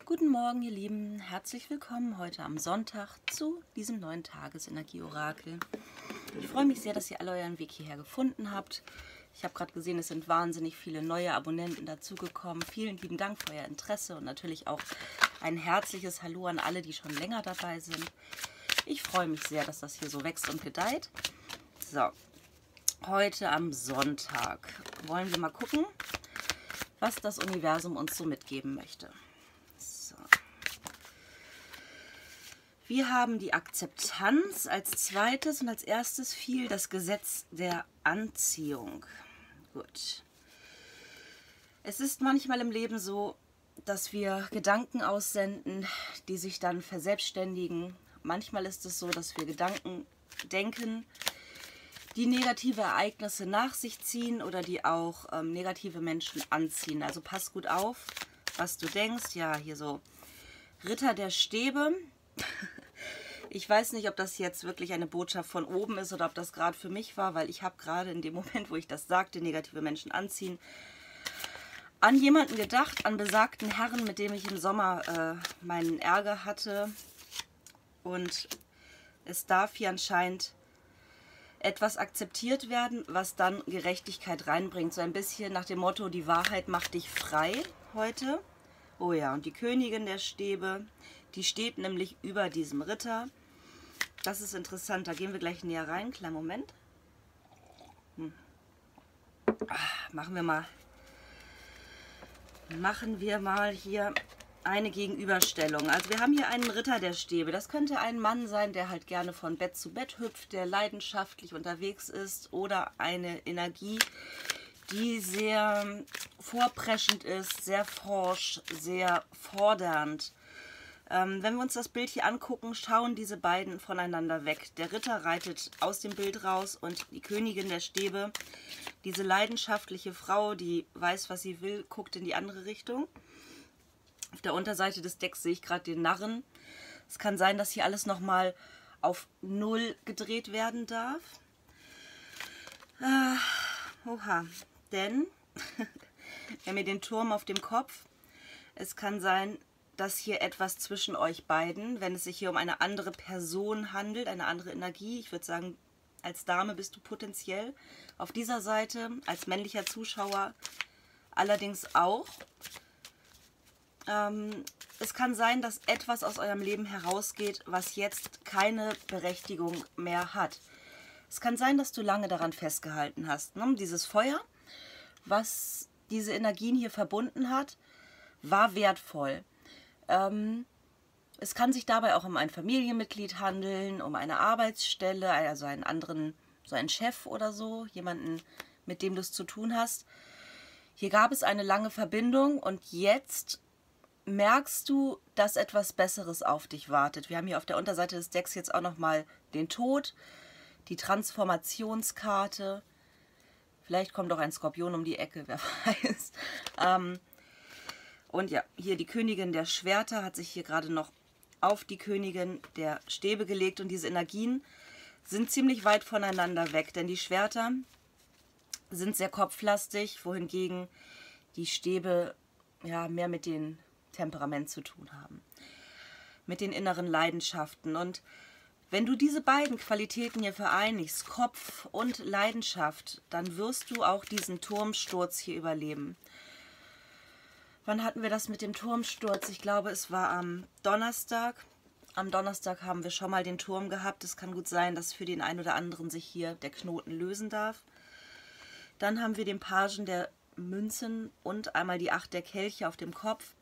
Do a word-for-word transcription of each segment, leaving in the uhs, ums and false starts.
Guten Morgen, ihr Lieben. Herzlich willkommen heute am Sonntag zu diesem neuen Tagesenergie-Orakel. Ich freue mich sehr, dass ihr alle euren Weg hierher gefunden habt. Ich habe gerade gesehen, es sind wahnsinnig viele neue Abonnenten dazugekommen. Vielen lieben Dank für euer Interesse und natürlich auch ein herzliches Hallo an alle, die schon länger dabei sind. Ich freue mich sehr, dass das hier so wächst und gedeiht. So, heute am Sonntag wollen wir mal gucken, was das Universum uns so mitgeben möchte. So. Wir haben die Akzeptanz als zweites und als erstes fiel das Gesetz der Anziehung. Gut. Es ist manchmal im Leben so, dass wir Gedanken aussenden, die sich dann verselbstständigen. Manchmal ist es so, dass wir Gedanken denken, die negative Ereignisse nach sich ziehen oder die auch ähm, negative Menschen anziehen. Also pass gut auf, was du denkst. Ja, hier so Ritter der Stäbe. Ich weiß nicht, ob das jetzt wirklich eine Botschaft von oben ist oder ob das gerade für mich war, weil ich habe gerade in dem Moment, wo ich das sagte, negative Menschen anziehen, an jemanden gedacht, an besagten Herrn, mit dem ich im Sommer äh, meinen Ärger hatte. Und es darf hier anscheinend etwas akzeptiert werden, was dann Gerechtigkeit reinbringt. So ein bisschen nach dem Motto, die Wahrheit macht dich frei heute. Oh ja, und die Königin der Stäbe, die steht nämlich über diesem Ritter. Das ist interessant, da gehen wir gleich näher rein. Kleinen Moment. Hm. Ach, machen wir mal, machen wir mal hier eine Gegenüberstellung. Also wir haben hier einen Ritter der Stäbe. Das könnte ein Mann sein, der halt gerne von Bett zu Bett hüpft, der leidenschaftlich unterwegs ist, oder eine Energie, die sehr vorpreschend ist, sehr forsch, sehr fordernd. Ähm, wenn wir uns das Bild hier angucken, schauen diese beiden voneinander weg. Der Ritter reitet aus dem Bild raus und die Königin der Stäbe, diese leidenschaftliche Frau, die weiß, was sie will, guckt in die andere Richtung. Auf der Unterseite des Decks sehe ich gerade den Narren. Es kann sein, dass hier alles nochmal auf Null gedreht werden darf. Ah, oha, denn wir haben hier den Turm auf dem Kopf. Es kann sein, dass hier etwas zwischen euch beiden, wenn es sich hier um eine andere Person handelt, eine andere Energie, ich würde sagen, als Dame bist du potenziell auf dieser Seite, als männlicher Zuschauer allerdings auch. Ähm, es kann sein, dass etwas aus eurem Leben herausgeht, was jetzt keine Berechtigung mehr hat. Es kann sein, dass du lange daran festgehalten hast. Ne? Dieses Feuer, was diese Energien hier verbunden hat, war wertvoll. Ähm, es kann sich dabei auch um ein Familienmitglied handeln, um eine Arbeitsstelle, also einen anderen, so einen Chef oder so, jemanden, mit dem du es zu tun hast. Hier gab es eine lange Verbindung und jetzt merkst du, dass etwas Besseres auf dich wartet. Wir haben hier auf der Unterseite des Decks jetzt auch nochmal den Tod, die Transformationskarte. Vielleicht kommt auch ein Skorpion um die Ecke, wer weiß. Ähm, und ja, hier die Königin der Schwerter hat sich hier gerade noch auf die Königin der Stäbe gelegt. Und diese Energien sind ziemlich weit voneinander weg, denn die Schwerter sind sehr kopflastig, wohingegen die Stäbe ja mehr mit den Temperament zu tun haben, mit den inneren Leidenschaften. Und wenn du diese beiden Qualitäten hier vereinigst, Kopf und Leidenschaft, dann wirst du auch diesen Turmsturz hier überleben. Wann hatten wir das mit dem Turmsturz? Ich glaube, es war am Donnerstag. Am Donnerstag haben wir schon mal den Turm gehabt. Es kann gut sein, dass für den einen oder anderen sich hier der Knoten lösen darf. Dann haben wir den Pagen der Münzen und einmal die Acht der Kelche auf dem Kopf.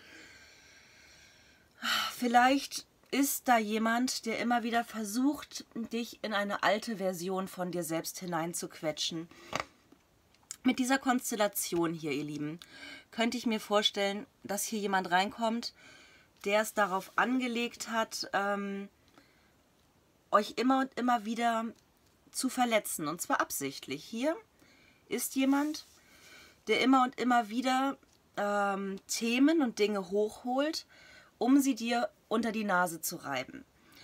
Vielleicht ist da jemand, der immer wieder versucht, dich in eine alte Version von dir selbst hineinzuquetschen. Mit dieser Konstellation hier, ihr Lieben, könnte ich mir vorstellen, dass hier jemand reinkommt, der es darauf angelegt hat, ähm, euch immer und immer wieder zu verletzen. Und zwar absichtlich. Hier ist jemand, der immer und immer wieder ähm, Themen und Dinge hochholt, um sie dir unter die Nase zu reiben.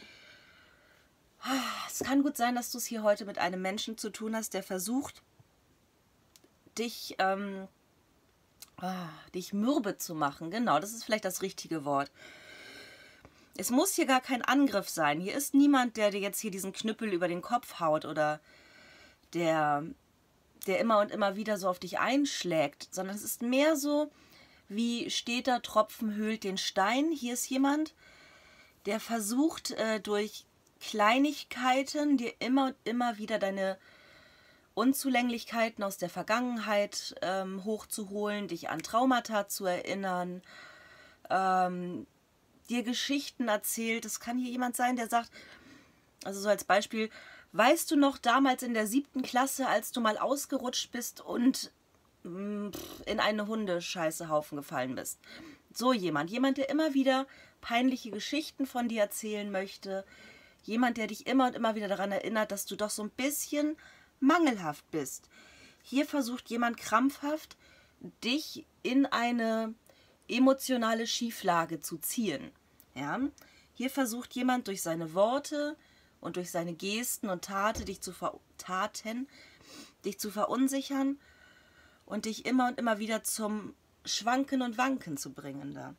Es kann gut sein, dass du es hier heute mit einem Menschen zu tun hast, der versucht, dich ähm, ah, dich mürbe zu machen. Genau, das ist vielleicht das richtige Wort. Es muss hier gar kein Angriff sein. Hier ist niemand, der dir jetzt hier diesen Knüppel über den Kopf haut oder der, der immer und immer wieder so auf dich einschlägt, sondern es ist mehr so, wie steter Tropfen höhlt den Stein. Hier ist jemand, der versucht, äh, durch Kleinigkeiten dir immer und immer wieder deine Unzulänglichkeiten aus der Vergangenheit ähm, hochzuholen, dich an Traumata zu erinnern, ähm, dir Geschichten erzählt. Es kann hier jemand sein, der sagt, also so als Beispiel, weißt du noch damals in der siebten Klasse, als du mal ausgerutscht bist und mh, in einen Hundescheißehaufen gefallen bist? So jemand, jemand, der immer wieder peinliche Geschichten von dir erzählen möchte, jemand, der dich immer und immer wieder daran erinnert, dass du doch so ein bisschen mangelhaft bist. Hier versucht jemand krampfhaft, dich in eine emotionale Schieflage zu ziehen. Ja? Hier versucht jemand durch seine Worte und durch seine Gesten und Taten dich zu, ver Taten, dich zu verunsichern und dich immer und immer wieder zum Schwanken und Wanken zu bringen. Da.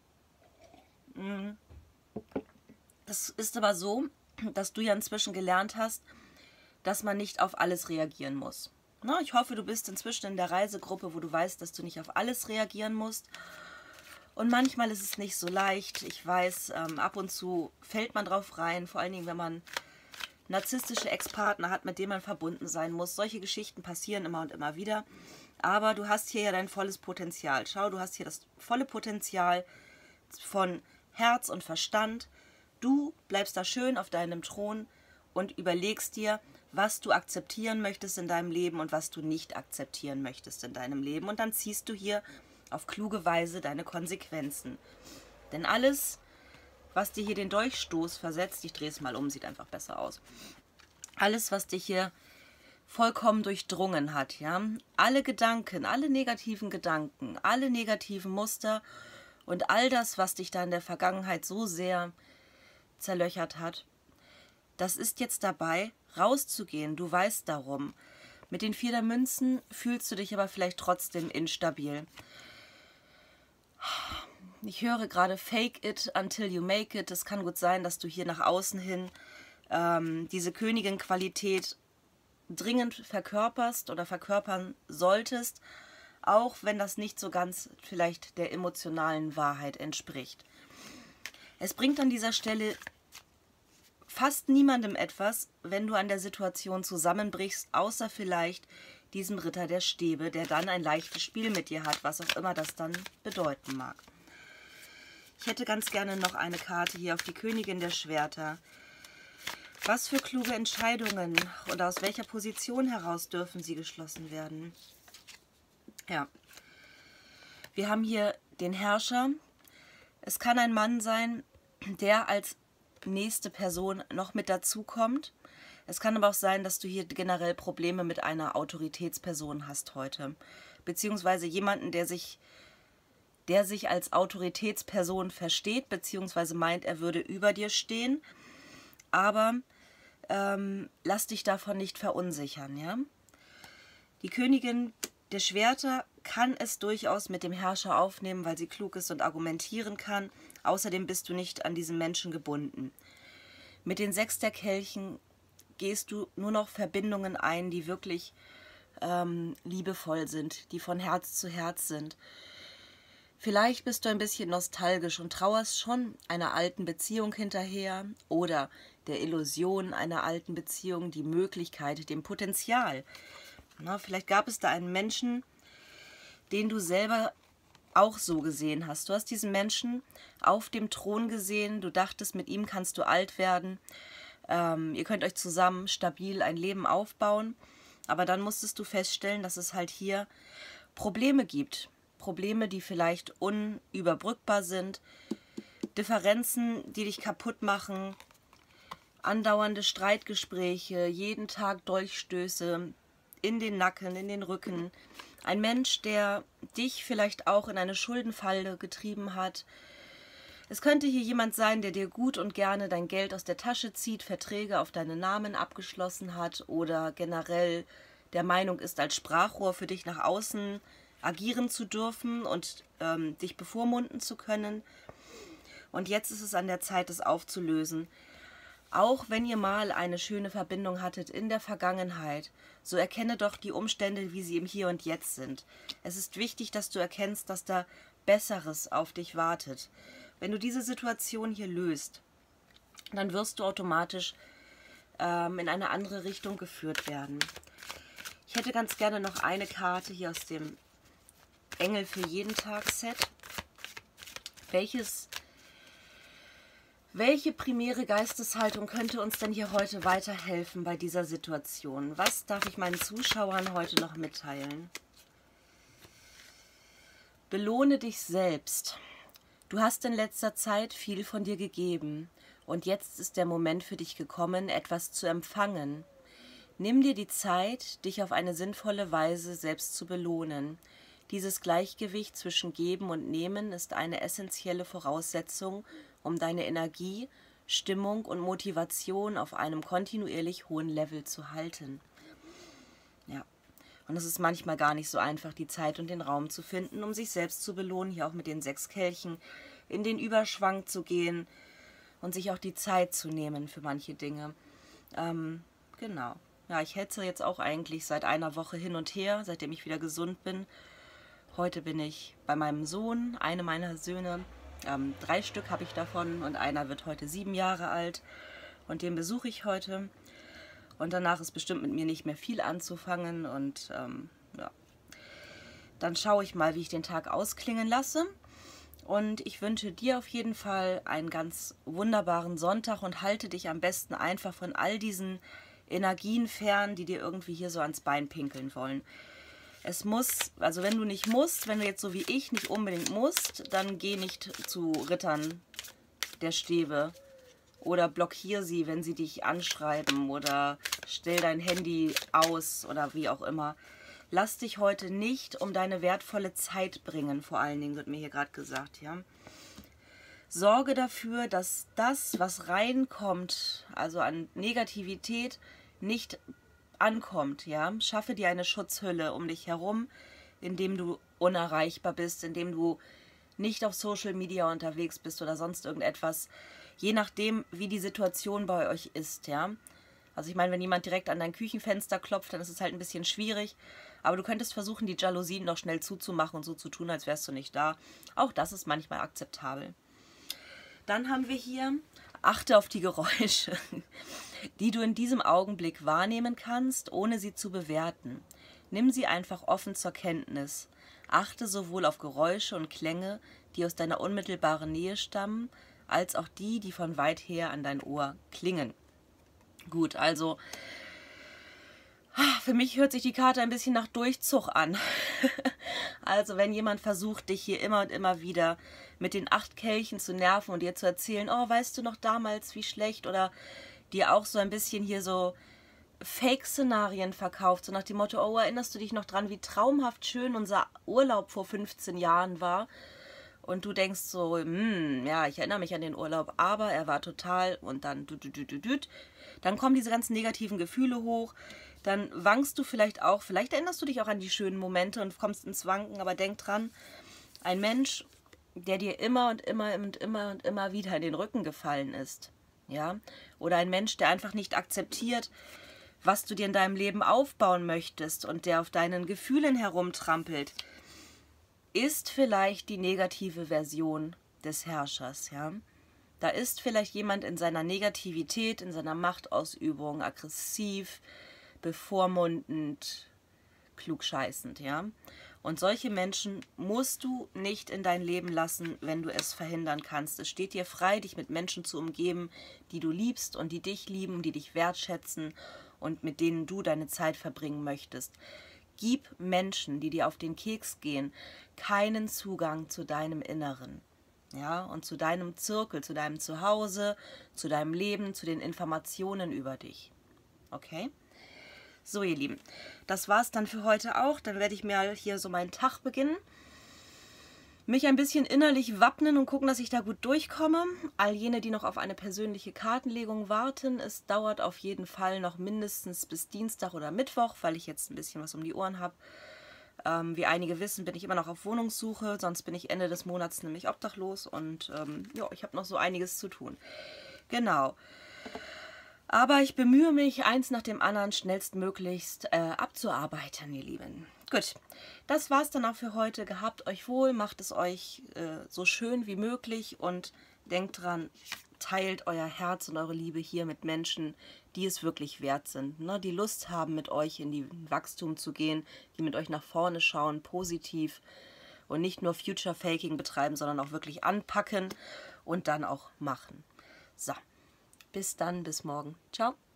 Es ist aber so, dass du ja inzwischen gelernt hast, dass man nicht auf alles reagieren muss. Na, ich hoffe, du bist inzwischen in der Reisegruppe, wo du weißt, dass du nicht auf alles reagieren musst. Und manchmal ist es nicht so leicht. Ich weiß, ähm, ab und zu fällt man drauf rein, vor allen Dingen, wenn man narzisstische Ex-Partner hat, mit denen man verbunden sein muss. Solche Geschichten passieren immer und immer wieder. Aber du hast hier ja dein volles Potenzial. Schau, du hast hier das volle Potenzial von Herz und Verstand. Du bleibst da schön auf deinem Thron und überlegst dir, was du akzeptieren möchtest in deinem Leben und was du nicht akzeptieren möchtest in deinem Leben. Und dann ziehst du hier auf kluge Weise deine Konsequenzen. Denn alles, was dir hier den Dolchstoß versetzt, ich drehe es mal um, sieht einfach besser aus. Alles, was dich hier vollkommen durchdrungen hat, ja, alle Gedanken, alle negativen Gedanken, alle negativen Muster und all das, was dich da in der Vergangenheit so sehr zerlöchert hat, das ist jetzt dabei, rauszugehen. Du weißt darum. Mit den vier der Münzen fühlst du dich aber vielleicht trotzdem instabil. Ich höre gerade fake it until you make it. Es kann gut sein, dass du hier nach außen hin ähm, diese Königin-Qualität dringend verkörperst oder verkörpern solltest, auch wenn das nicht so ganz vielleicht der emotionalen Wahrheit entspricht. Es bringt an dieser Stelle fast niemandem etwas, wenn du an der Situation zusammenbrichst, außer vielleicht diesem Ritter der Stäbe, der dann ein leichtes Spiel mit dir hat, was auch immer das dann bedeuten mag. Ich hätte ganz gerne noch eine Karte hier auf die Königin der Schwerter. Was für kluge Entscheidungen oder aus welcher Position heraus dürfen sie geschlossen werden? Ja. Wir haben hier den Herrscher. Es kann ein Mann sein, der als nächste Person noch mit dazu kommt. Es kann aber auch sein, dass du hier generell Probleme mit einer Autoritätsperson hast heute. Beziehungsweise jemanden, der sich, der sich als Autoritätsperson versteht, beziehungsweise meint, er würde über dir stehen. Aber ähm, lass dich davon nicht verunsichern, ja? Die Königin der Schwerter kann es durchaus mit dem Herrscher aufnehmen, weil sie klug ist und argumentieren kann. Außerdem bist du nicht an diesen Menschen gebunden. Mit den Sechs der Kelchen gehst du nur noch Verbindungen ein, die wirklich ähm, liebevoll sind, die von Herz zu Herz sind. Vielleicht bist du ein bisschen nostalgisch und trauerst schon einer alten Beziehung hinterher oder der Illusion einer alten Beziehung, die Möglichkeit, dem Potenzial. Na, vielleicht gab es da einen Menschen, den du selber auch so gesehen hast. Du hast diesen Menschen auf dem Thron gesehen, du dachtest, mit ihm kannst du alt werden. Ähm, ihr könnt euch zusammen stabil ein Leben aufbauen, aber dann musstest du feststellen, dass es halt hier Probleme gibt. Probleme, die vielleicht unüberbrückbar sind, Differenzen, die dich kaputt machen, andauernde Streitgespräche, jeden Tag Dolchstöße in den Nacken, in den Rücken. Ein Mensch, der dich vielleicht auch in eine Schuldenfalle getrieben hat. Es könnte hier jemand sein, der dir gut und gerne dein Geld aus der Tasche zieht, Verträge auf deinen Namen abgeschlossen hat oder generell der Meinung ist, als Sprachrohr für dich nach außen agieren zu dürfen und ähm, dich bevormunden zu können. Und jetzt ist es an der Zeit, das aufzulösen. Auch wenn ihr mal eine schöne Verbindung hattet in der Vergangenheit, so erkenne doch die Umstände, wie sie im Hier und Jetzt sind. Es ist wichtig, dass du erkennst, dass da Besseres auf dich wartet. Wenn du diese Situation hier löst, dann wirst du automatisch ähm, in eine andere Richtung geführt werden. Ich hätte ganz gerne noch eine Karte hier aus dem Engel für jeden Tag Set. Welches, welche primäre Geisteshaltung könnte uns denn hier heute weiterhelfen bei dieser Situation? Was darf ich meinen Zuschauern heute noch mitteilen? Belohne dich selbst. Du hast in letzter Zeit viel von dir gegeben und jetzt ist der Moment für dich gekommen, etwas zu empfangen. Nimm dir die Zeit, dich auf eine sinnvolle Weise selbst zu belohnen. Dieses Gleichgewicht zwischen Geben und Nehmen ist eine essentielle Voraussetzung, um deine Energie, Stimmung und Motivation auf einem kontinuierlich hohen Level zu halten. Ja, und es ist manchmal gar nicht so einfach, die Zeit und den Raum zu finden, um sich selbst zu belohnen, hier auch mit den sechs Kelchen in den Überschwang zu gehen und sich auch die Zeit zu nehmen für manche Dinge. Ähm, genau. Ja, ich hetze jetzt auch eigentlich seit einer Woche hin und her, seitdem ich wieder gesund bin. Heute bin ich bei meinem Sohn, eine meiner Söhne. Ähm, drei Stück habe ich davon und einer wird heute sieben Jahre alt. Und den besuche ich heute. Und danach ist bestimmt mit mir nicht mehr viel anzufangen. Und ähm, ja, dann schaue ich mal, wie ich den Tag ausklingen lasse. Und ich wünsche dir auf jeden Fall einen ganz wunderbaren Sonntag und halte dich am besten einfach von all diesen Energien fern, die dir irgendwie hier so ans Bein pinkeln wollen. Es muss, also wenn du nicht musst, wenn du jetzt so wie ich nicht unbedingt musst, dann geh nicht zu Rittern der Stäbe oder blockier sie, wenn sie dich anschreiben oder stell dein Handy aus oder wie auch immer. Lass dich heute nicht um deine wertvolle Zeit bringen, vor allen Dingen wird mir hier gerade gesagt, ja. Sorge dafür, dass das, was reinkommt, also an Negativität, nicht ankommt, ja. Schaffe dir eine Schutzhülle um dich herum, indem du unerreichbar bist, indem du nicht auf Social Media unterwegs bist oder sonst irgendetwas, je nachdem, wie die Situation bei euch ist, ja. Also ich meine, wenn jemand direkt an dein Küchenfenster klopft, dann ist es halt ein bisschen schwierig, aber du könntest versuchen, die Jalousien noch schnell zuzumachen und so zu tun, als wärst du nicht da. Auch das ist manchmal akzeptabel. Dann haben wir hier, achte auf die Geräusche, die du in diesem Augenblick wahrnehmen kannst, ohne sie zu bewerten. Nimm sie einfach offen zur Kenntnis. Achte sowohl auf Geräusche und Klänge, die aus deiner unmittelbaren Nähe stammen, als auch die, die von weit her an dein Ohr klingen. Gut, also für mich hört sich die Karte ein bisschen nach Durchzug an. Also wenn jemand versucht, dich hier immer und immer wieder mit den acht Kelchen zu nerven und dir zu erzählen, oh, weißt du noch damals, wie schlecht, oder dir auch so ein bisschen hier so Fake-Szenarien verkauft, so nach dem Motto, oh, erinnerst du dich noch dran, wie traumhaft schön unser Urlaub vor fünfzehn Jahren war? Und du denkst so, hm, ja, ich erinnere mich an den Urlaub, aber er war total und dann du, du, du, du, du. Dann kommen diese ganzen negativen Gefühle hoch, dann wankst du vielleicht auch, vielleicht erinnerst du dich auch an die schönen Momente und kommst ins Wanken, aber denk dran, ein Mensch, der dir immer und immer und immer und immer wieder in den Rücken gefallen ist, ja, oder ein Mensch, der einfach nicht akzeptiert, was du dir in deinem Leben aufbauen möchtest und der auf deinen Gefühlen herumtrampelt, ist vielleicht die negative Version des Herrschers, ja. Da ist vielleicht jemand in seiner Negativität, in seiner Machtausübung aggressiv, bevormundend, klugscheißend, ja. Und solche Menschen musst du nicht in dein Leben lassen, wenn du es verhindern kannst. Es steht dir frei, dich mit Menschen zu umgeben, die du liebst und die dich lieben, die dich wertschätzen und mit denen du deine Zeit verbringen möchtest. Gib Menschen, die dir auf den Keks gehen, keinen Zugang zu deinem Inneren, ja, und zu deinem Zirkel, zu deinem Zuhause, zu deinem Leben, zu den Informationen über dich. Okay? So, ihr Lieben, das war's dann für heute auch. Dann werde ich mir hier so meinen Tag beginnen, mich ein bisschen innerlich wappnen und gucken, dass ich da gut durchkomme. All jene, die noch auf eine persönliche Kartenlegung warten, es dauert auf jeden Fall noch mindestens bis Dienstag oder Mittwoch, weil ich jetzt ein bisschen was um die Ohren habe. Ähm, wie einige wissen, bin ich immer noch auf Wohnungssuche, sonst bin ich Ende des Monats nämlich obdachlos und ähm, ja, ich habe noch so einiges zu tun. Genau. Aber ich bemühe mich, eins nach dem anderen schnellstmöglichst äh, abzuarbeiten, ihr Lieben. Gut, das war's dann auch für heute. Gehabt euch wohl, macht es euch äh, so schön wie möglich und denkt dran, teilt euer Herz und eure Liebe hier mit Menschen, die es wirklich wert sind, ne? Die Lust haben, mit euch in die Wachstum zu gehen, die mit euch nach vorne schauen, positiv und nicht nur Future Faking betreiben, sondern auch wirklich anpacken und dann auch machen. So. Bis dann, bis morgen. Ciao.